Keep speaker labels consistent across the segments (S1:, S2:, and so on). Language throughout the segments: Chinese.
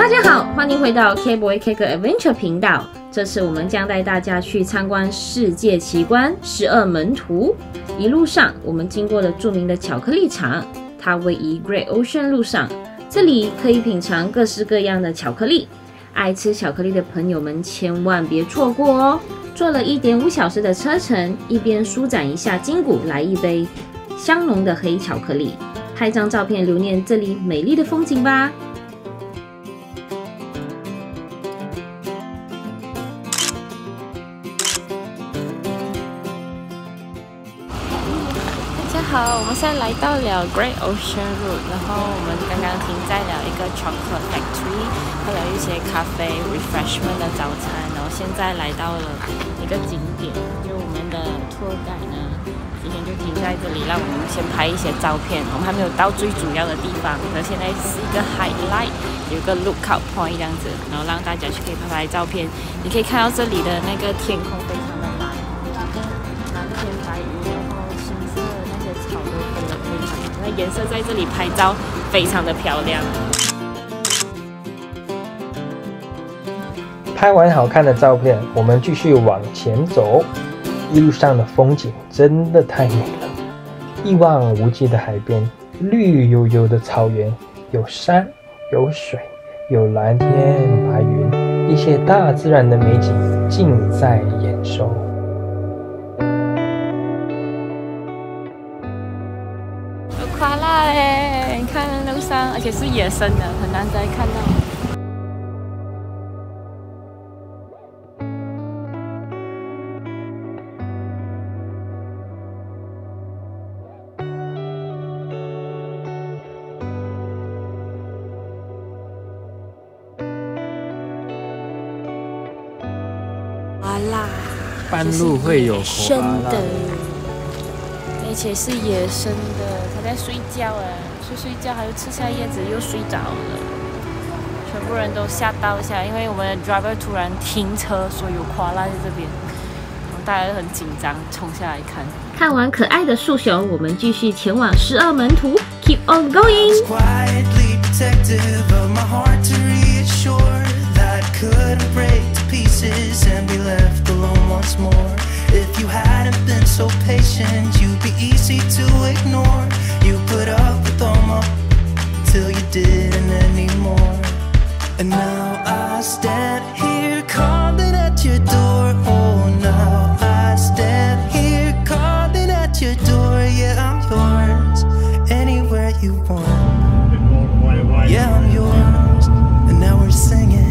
S1: 家好，欢迎回到 K-Boy Cake Adventure 频道。这次我们将带大家去参观世界奇观12门徒。一路上，我们经过了著名的巧克力厂，它位于 Great Ocean 路上。这里可以品尝各式各样的巧克力，爱吃巧克力的朋友们千万别错过哦！坐了1.5小时的车程，一边舒展一下筋骨，来一杯香浓的黑巧克力，拍张照片留念这里美丽的风景吧。
S2: 好，我们现在来到了 Great Ocean Road， 然后我们刚刚停在了一个 Chocolate Factory， 喝了一些咖啡 refreshment 的早餐，然后现在来到了一个景点，就我们的 tour guide 呢，今天就停在这里，让我们先拍一些照片。我们还没有到最主要的地方，那现在是一个 highlight， 有一个 lookout point 这样子，然后让大家去可以拍照片。你可以看到这里的那个天空非常的蓝，蓝天白云，然后青色的那些草都分得非常，那颜色在这里拍照非常的漂亮。
S3: 拍完好看的照片，我们继续往前走。一路上的风景真的太美了，一望无际的海边，绿油油的草原，有山有水，有蓝天白云，一些大自然的美景尽在眼收。
S2: 有夸啦嘞！你看路上，而且是野生的，很难再看到。
S3: 半路会有
S2: 生的，而且是野生的。他在睡觉哎，睡觉，他又吃下叶子又睡着了。全部人都吓到一下，因为我们的 driver 突然停车，说有夸拉在这边，大家都很紧张，冲下来看。
S1: 看完可爱的树熊，我们继续前往12门徒 ，Keep on going。
S4: Couldn't break to pieces and be left alone once more. If you hadn't been so patient, you'd be easy to ignore. You put up with all my till you didn't anymore. And now I stand here calling at your door. Oh, now I stand here calling at your door. Yeah, I'm yours anywhere you want. Yeah, I'm yours. And now we're singing.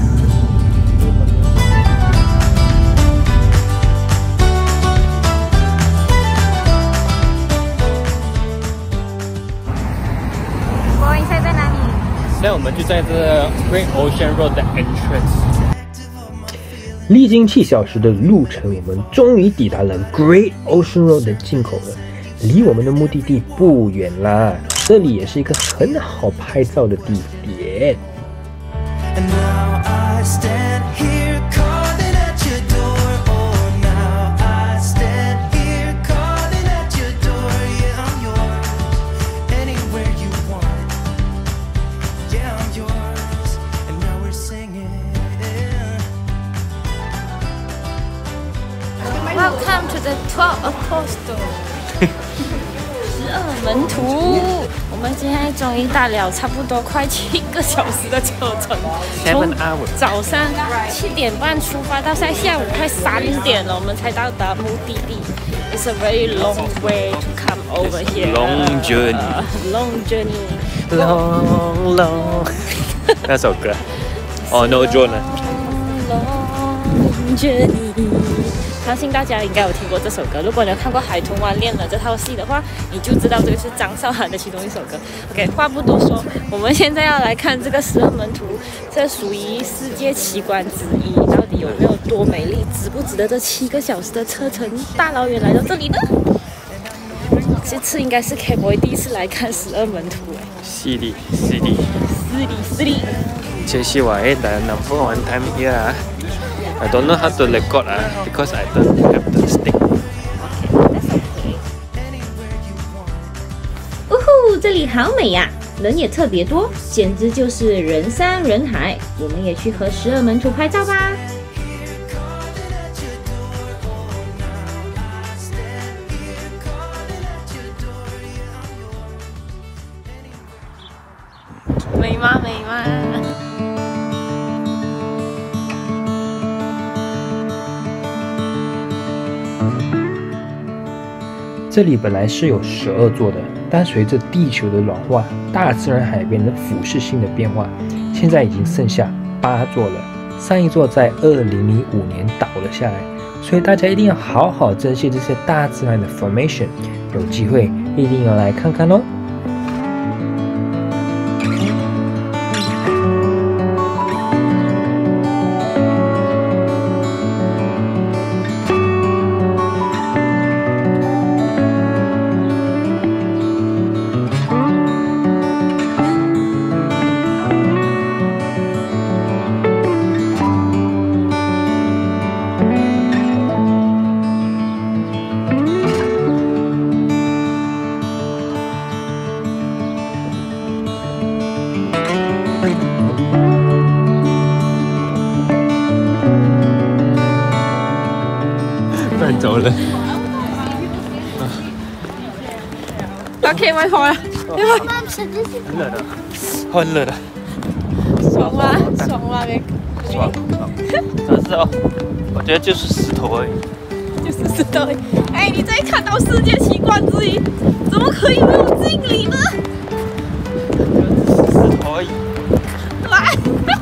S3: 现在我们就在这 Great Ocean Road 的 entrance。历经7小时的路程，我们终于抵达了 Great Ocean Road 的进口了，离我们的目的地不远啦。这里也是一个很好拍照的地点。
S2: Welcome to the 12 Apostles 12门徒。我们今天终于打了差不多快7个小時的車程，從早上7點半出發，到現在下午快3點了，我們才到達目的地。It's a very long way to come over here.
S3: Long journey.
S2: Long journey.
S3: Long. 那首歌。哦 ，No Journey.
S2: Long journey. 相信大家应该有听过这首歌。如果你有看过《海豚湾恋人》这套戏的话，你就知道这个是张韶涵的其中一首歌。OK， 话不多说，我们现在要来看这个12门徒，这属于世界奇观之一，到底有没有多美丽，值不值得这7个小时的车程，大老远来到这里呢？这次应该是 K-Boy 第一次来看12门徒哎。
S3: 是的。
S2: Jadi
S3: why the number one time here. I don't know how to record because I don't have the stick.
S1: Okay, that's okay. 呜呼，这里好美呀！ 人也特别多，简直就是人山人海。我们也去和12门徒拍照吧。
S2: 美吗？美吗？
S3: 这里本来是有12座的，但随着地球的软化，大自然海边的腐蚀性的变化，现在已经剩下8座了。上一座在2005年倒了下来，所以大家一定要好好珍惜这些大自然的 formation， 有机会一定要来看看哦。
S5: 走了。
S2: OK， 外婆了。
S5: 很冷的，很冷的。
S2: 爽吗？爽吗？
S5: 爽。但是哦，我觉得就是石头而已。
S2: 就是石头而已。哎，你在看到世界奇观之一，怎么可以没有敬礼呢？
S5: 就是石头而已。
S2: 来。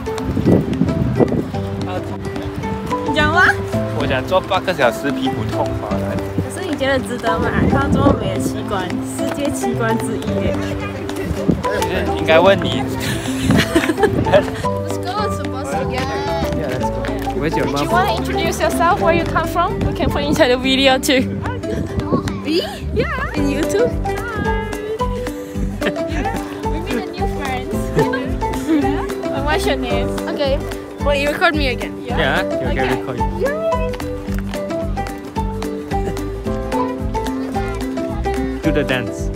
S2: 你讲吗？
S5: 我想做8个小时皮肤痛发来。
S2: 可是你觉得值得吗？看这么美的奇观，世界奇观之一耶。
S5: 应该问你。
S2: Let's go, it's supposed to get.
S5: Yeah, let's go. Where's your
S2: Do you
S5: mom?
S2: want to introduce yourself? Where you come from? We can put inside the video too. Me? Yeah. In YouTube. We meet a new friends. And what's your name? Okay. Well, you record me again.
S5: Yeah, you can record. Do the dance.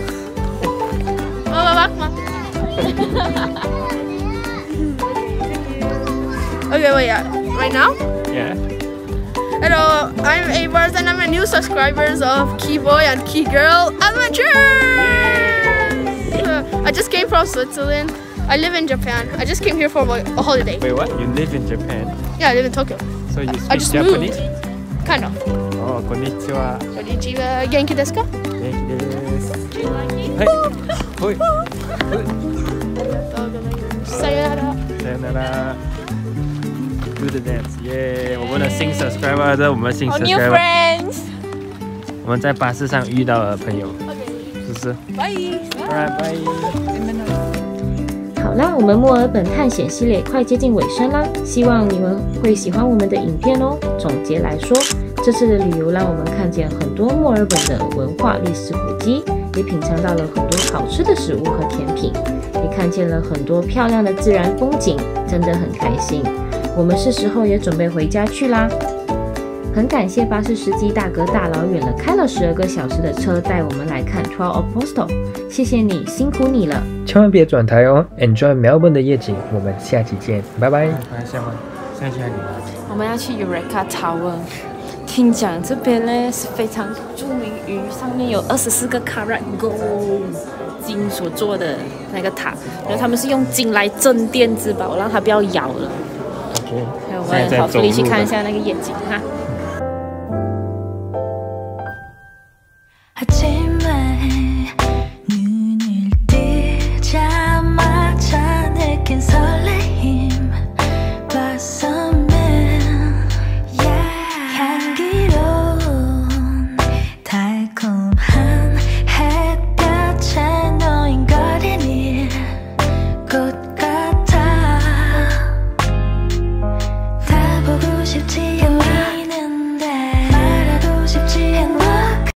S6: Okay, wait, yeah. Right now?
S5: Yeah.
S6: Hello, I'm Avars and I'm a new subscribers of Key Boy and Key Girl Adventures! I just came from Switzerland. I live in Japan. I just came here for a holiday.
S5: Wait, what? You live in Japan?
S6: Yeah, I live in Tokyo.
S5: So you
S6: I
S5: speak
S6: just
S5: Japanese?
S6: moved. Kind of.
S5: Oh, konnichiwa.
S6: Konnichiwa. Genki desu ka?
S5: Genki desu. Hey. Hoi.
S6: Sayonara.
S5: Sayonara. Do the dance. Yeah. 我们的新 subscriber， 这是我们的新
S2: Our new
S5: subscriber。
S2: friends.
S5: 我们在巴士上遇到的朋友，是不是
S6: Bye.
S5: ？Alright, bye.
S1: 好啦，我们墨尔本探险系列快接近尾声啦，希望你们会喜欢我们的影片哦。总结来说，这次的旅游让我们看见很多墨尔本的文化历史古迹，也品尝到了很多好吃的食物和甜品，也看见了很多漂亮的自然风景，真的很开心。我们是时候也准备回家去啦。很感谢巴士司机大哥大老远了开了12个小时的车带我们来看 Twelve Apostles， 谢谢你，辛苦你了。
S3: 千万别转台哦 ！Enjoy Melbourne 的夜景，我们下期见，拜拜。
S5: 现在去哪里？
S2: 我们要去 Eureka Tower。听讲这边呢是非常著名于上面有24个 karat gold 金所做的那个塔，然后他们是用金来镇店之宝，让它不要摇了。
S5: OK。
S2: 我们好努力去看一下那个夜景哈。